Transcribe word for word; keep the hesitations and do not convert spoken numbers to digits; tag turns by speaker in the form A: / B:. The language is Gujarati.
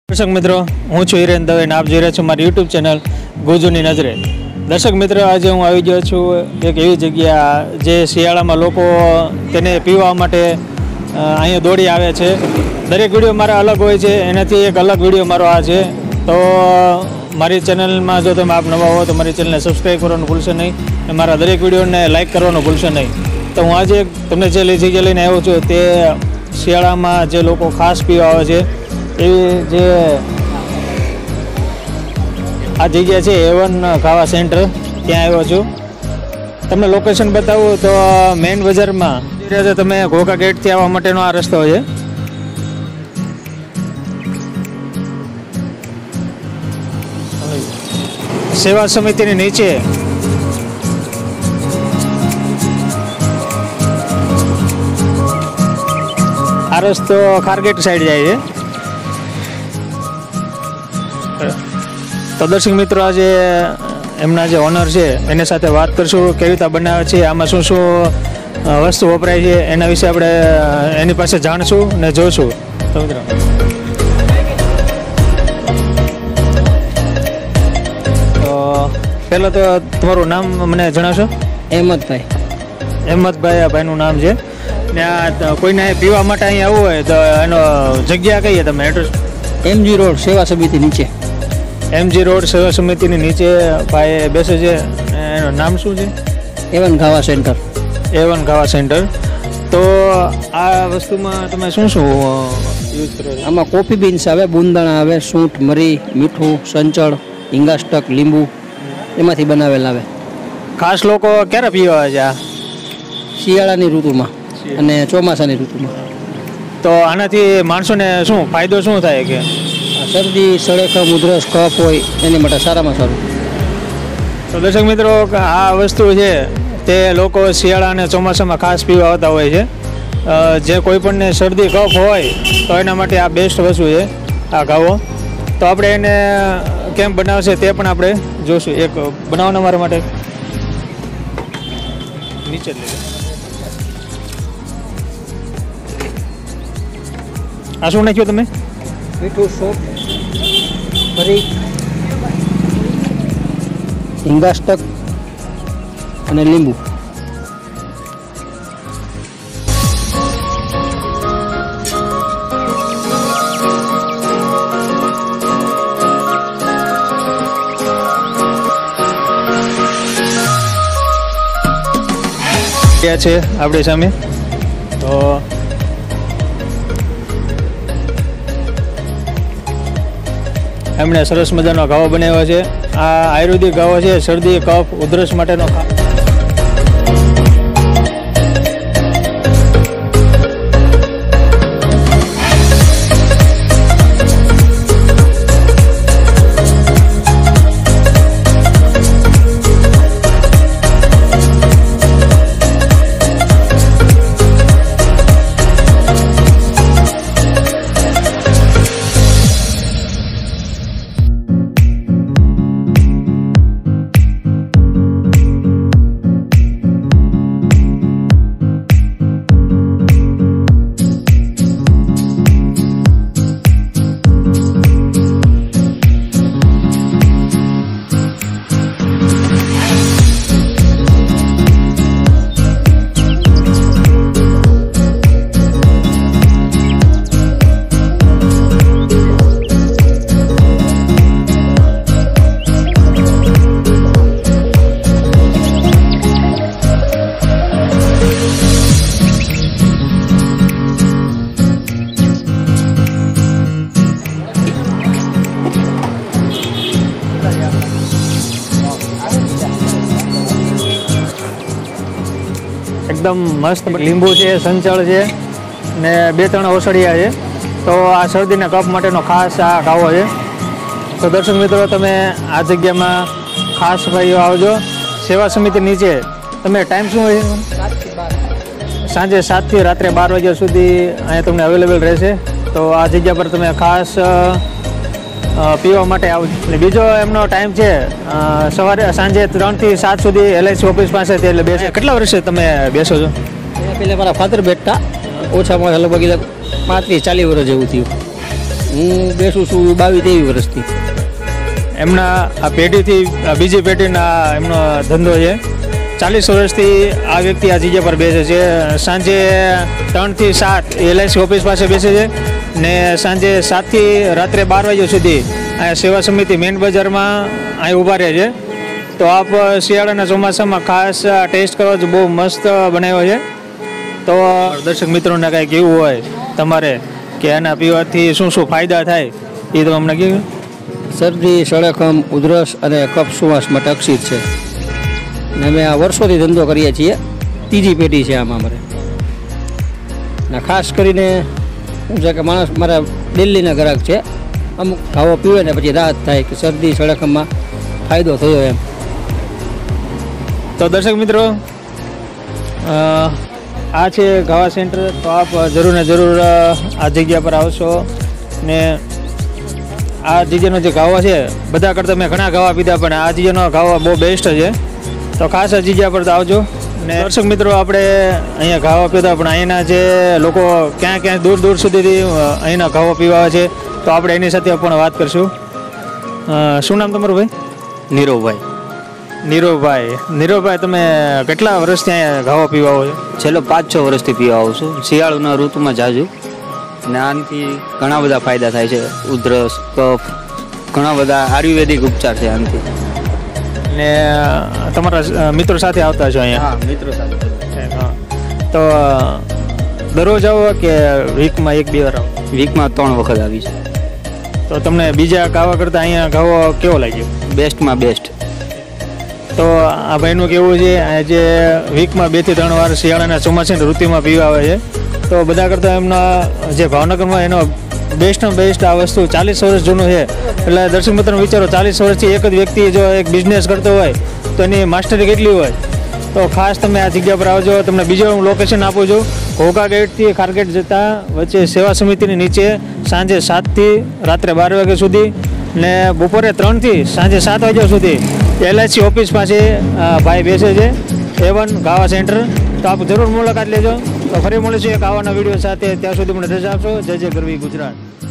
A: दर्शक मित्रों हूँ छू हिरेन दवे ने आप જોઈ રહ્યા છો મારી यूट्यूब चैनल गुजूनी नजरे। दर्शक मित्रों आज हूँ આવી ગયો છું એક એવી જગ્યા જે શિયાળામાં લોકો તેને પીવા માટે અહીંયા દોડી આવે છે। દરેક વિડીયો મારા અલગ હોય છે, એનાથી એક અલગ વિડીયો મારો આ છે। તો મારી ચેનલમાં જો તમે આપ નવા હો તો મારી ચેનલને સબસ્ક્રાઈબ કરવાનું ભૂલશો નહીં અને મારા દરેક વિડીયોને લાઇક કરવાનું ભૂલશો નહીં। તો હું આજે તમને જે લઈ જગ્યા લઈને આવ્યો છું તે શિયાળામાં જે લોકો ખાસ પીવા આવે છે એવી જે આ જગ્યા છે એવન ખાવા સેન્ટર ત્યાં આવ્યો છું। તમને લોકેશન બતાવું તો મેઇન બજારમાં તમે ઘોઘા ગેટથી આવવા માટેનો આ રસ્તો છે। સેવા સમિતિની નીચે આ રસ્તો ખારગેટ સાઈડ જાય છે। तो दर्शक मित्रों आज एमना जो ओनर है एनी साथे बात करशुं केवी रीते बनावे छे, आमां शुं शुं वस्तु वपराय छे एना विषे आपणे एनी पासे जाणशुं ने जोईशुं। तो मित्रों तो पहला तो तमारुं नाम मने जणावशो?
B: अहमद भाई।
A: अहमद भाई आ भाईनुं नाम छे ने आ कोईने पीवा माटे अहीं आववुं होय तो एनो जग्या कई है तमे एड्रेस?
B: एमजी रोड सेवा समिति नीचे।
A: एमजी रोड सेवा समिति नीचे भाई बेसे छे, एनुं नाम शुं छे?
B: एवन खावा सेंटर।
A: एवन खावा सेंटर। तो आ वस्तुमां तमे शुं शुं यूज करो छो?
B: आमां कॉफी बीन्स आवे, बूंदाणा आवे, सूंठ, मरी, मीठुं, संचळ, हिंगास्टक, લીંબુ एमांथी बनावेल आवे।
A: खास लोको क्यारे पीवा आवे छे? आ
B: શિયાળાની ઋતુમાં અને ચોમાસાની ઋતુમાં।
A: तो आनाथी माणसोने शुं फायदो शुं थाय के
B: सर्दी, सड़ेखम, उधरस, कफ होय एनी माटे सारामां सारुं।
A: तो दर्शक मित्रों आ वस्तु है ते लोको शियाळा अने ચોમાસામાં खास पीवा आवता होय छे। जे कोईपणने शरदी कफ होय तो एना माटे आ बेस्ट वस्तु है आ गावो। तो आपणे एने केम बनावशे ते पण आपणे जोशुं। एक बनाववाना मारा माटे नीचे लई आ शुं नाख्यो तमे?
B: मीठुं, सूंठ, मरी, हिंगास्टक અને લીંબુ।
A: क्या છે આપણી સામે? તો એમણે સરસ મજાનો ગાવો બનાવ્યો છે। આ આયુર્વેદિક ગાવો છે, શરદી કફ ઉધરસ માટેનો। एकदम मस्त લીંબુ છે, સંચળ છે ને બે ત્રણ ઓસડિયા છે। તો આ શરદીના કફ માટેનો ખાસ આ ગાવો છે। તો દર્શક મિત્રો તમે આ જગ્યામાં ખાસ ભાઈઓ આવજો। સેવા સમિતિ નીચે તમે ટાઈમ શું હોય? સાંજે સાતથી રાત્રે બાર વાગ્યા સુધી અહીંયા તમને અવેલેબલ રહેશે। તો આ જગ્યા પર તમે ખાસ પીવા માટે આવું। બીજો એમનો ટાઈમ છે સવારે સાંજે ત્રણ થી સાત સુધી એલઆઈસી ઓફિસ પાસે એટલે બેસે। કેટલા વર્ષે તમે બેસો છો?
B: પહેલાં મારા ફાધર બેઠતા ઓછામાં લગભગ પાંત્રીસ ચાલીસ વર્ષ જેવું થયું। હું બેસું છું બાવીસ ત્રેવીસ વર્ષથી.
A: એમના આ પેઢીથી આ બીજી પેઢીના એમનો ધંધો છે. ચાલીસ વર્ષથી આ વ્યક્તિ આ જગ્યા પર બેસે છે. સાંજે ત્રણથી સાત એલઆઈસી ઓફિસ પાસે બેસે છે ને સાંજે સાતથી રાત્રે બાર વાગ્યા સુધી આ સેવા સમિતિ મેઇન બજારમાં અહીં ઊભા રહે છે. તો આપ શિયાળાના ચોમાસામાં ખાસ ટેસ્ટ કરો છો, બહુ મસ્ત બનાવ્યો છે. તો દર્શક મિત્રોને કાંઈક એવું હોય તમારે કે એના પીવાથી શું શું ફાયદા થાય એ તો અમને કહ્યું.
B: શરદી, સળખમ, ઉધરસ અને કફ સુવાસ માટે અક્ષિત છે. ને અમે આ વર્ષોથી ધંધો કરીએ છીએ. ત્રીજી પેઢી છે આમાં અમારે. ને ખાસ કરીને શું છે કે માણસ મારા દિલ્હીના ગ્રાહક છે. અમુક ઘાવો પીવે ને પછી રાહત થાય કે શરદી સળખમમાં ફાયદો થયો એમ.
A: તો દર્શક મિત્રો આ છે ગાવા સેન્ટર. તો આપ જરૂર ને જરૂર આ જગ્યા પર આવશો ને આ જગ્યાનો જે ગાવો છે બધા કરતાં મેં ઘણા ગાવા પીધા પણ આ જગ્યાનો ગાવો બહુ બેસ્ટ છે. તો ખાસ આ જગ્યા પર આવજો. ને દર્શક મિત્રો આપણે અહીંયા ગાવા પીતા પણ અહીંના જે લોકો ક્યાં ક્યાં દૂર દૂર સુધીથી અહીંના ગાવો પીવા આવે છે તો આપણે એની સાથે પણ વાત કરશું. શું નામ તમારું ભાઈ?
C: નીરવભાઈ.
A: નીરવભાઈ નીરવભાઈ તમે કેટલા વર્ષથી અહીંયા ગાવો પીવા આવો છો?
C: છેલ્લો પાંચ છ વર્ષથી પીવા આવું છું. શિયાળાના ઋતુમાં જાજુ ને આનાથી ઘણા બધા ફાયદા થાય છે. ઉધરસ, કફ, ઘણા બધા આયુર્વેદિક ઉપચાર છે આનાથી.
A: ને તમારા મિત્રો સાથે આવતા છો અહીંયા?
C: હા, મિત્રો સાથે.
A: હા. તો દરરોજ આવો કે વીકમાં એક બે વાર આવો?
C: વીકમાં ત્રણ વખત આવી છે.
A: તો તમને બીજા ગાવા કરતાં અહીંયા ગાવો કેવો લાગ્યો?
C: બેસ્ટમાં બેસ્ટ.
A: તો આ ભાઈનું કેવું છે જે વીકમાં બે થી ત્રણ વાર શિયાળાના ચોમાસાની ઋતુમાં પીવા આવે છે. તો બધા કરતાં એમના જે ભાવનગરમાં એનો બેસ્ટમાં બેસ્ટ આ વસ્તુ ચાલીસ વર્ષ જૂનું છે. એટલે દર્શક મિત્રો વિચારો ચાલીસ વર્ષથી એક જ વ્યક્તિ જો એક બિઝનેસ કરતો હોય તો એની માસ્ટરી કેટલી હોય. તો ખાસ તમે આ જગ્યા પર આવજો. તમને બીજું હું લોકેશન આપું છું. ઘોઘા ગેટથી ખારગેટ જતા વચ્ચે સેવા સમિતિની નીચે સાંજે સાતથી રાત્રે બાર વાગ્યા સુધી ને બપોરે ત્રણથી સાંજે સાત વાગ્યા સુધી એલઆઈસી ઓફિસ પાસે ભાઈ બેસે છે. એ વન ગાવા સેન્ટર. તો આપ જરૂર મુલાકાત લેજો. તો ફરી મળીશું એક આવાના વિડીયો સાથે. ત્યાં સુધી મને રજા આપશો. જય જય ગરવી ગુજરાત.